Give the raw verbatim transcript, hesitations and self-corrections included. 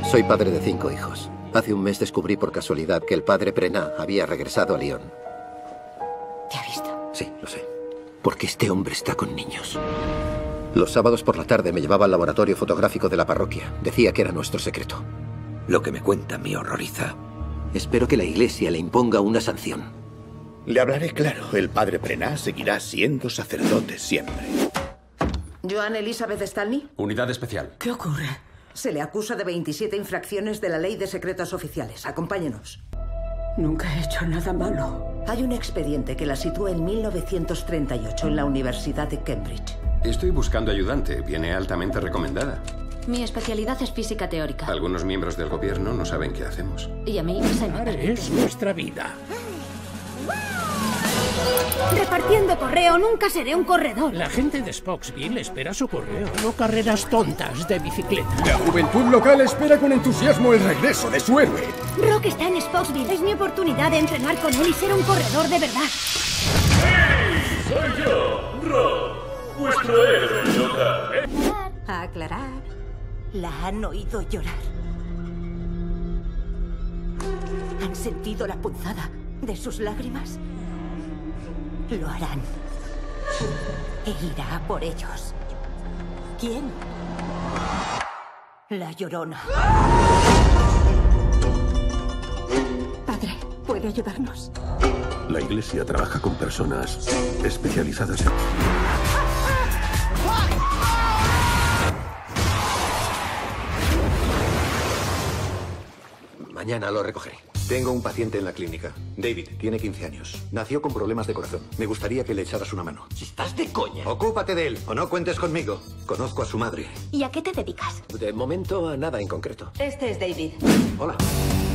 Soy padre de cinco hijos. Hace un mes descubrí por casualidad que el padre Prenat había regresado a Lyon. ¿Te ha visto? Sí, lo sé. Porque este hombre está con niños. Los sábados por la tarde me llevaba al laboratorio fotográfico de la parroquia. Decía que era nuestro secreto. Lo que me cuenta me horroriza. Espero que la iglesia le imponga una sanción. Le hablaré claro. El padre Prenat seguirá siendo sacerdote siempre. ¿Joan Elizabeth Stalny? Unidad especial. ¿Qué ocurre? Se le acusa de veintisiete infracciones de la ley de secretos oficiales. Acompáñenos. Nunca he hecho nada malo. Hay un expediente que la sitúa en mil novecientos treinta y ocho en la Universidad de Cambridge. Estoy buscando ayudante. Viene altamente recomendada. Mi especialidad es física teórica. Algunos miembros del gobierno no saben qué hacemos. Y a mí se me permite. Es nuestra vida. Repartiendo correo nunca seré un corredor. La gente de Spokesville espera su correo, no carreras tontas de bicicleta. La juventud local espera con entusiasmo el regreso de su héroe. Rock está en Spokesville. Es mi oportunidad de entrenar con él y ser un corredor de verdad. ¡Hey! Soy yo, Rock, vuestro héroe local. A aclarar, la han oído llorar. ¿Han sentido la punzada de sus lágrimas? Lo harán. E irá por ellos. ¿Quién? La Llorona. Padre, ¿puede ayudarnos? La iglesia trabaja con personas especializadas en... Mañana lo recogeré. Tengo un paciente en la clínica. David, tiene quince años. Nació con problemas de corazón. Me gustaría que le echaras una mano. ¿Estás de coña? Ocúpate de él, o no cuentes conmigo. Conozco a su madre. ¿Y a qué te dedicas? De momento a nada en concreto. Este es David. Hola.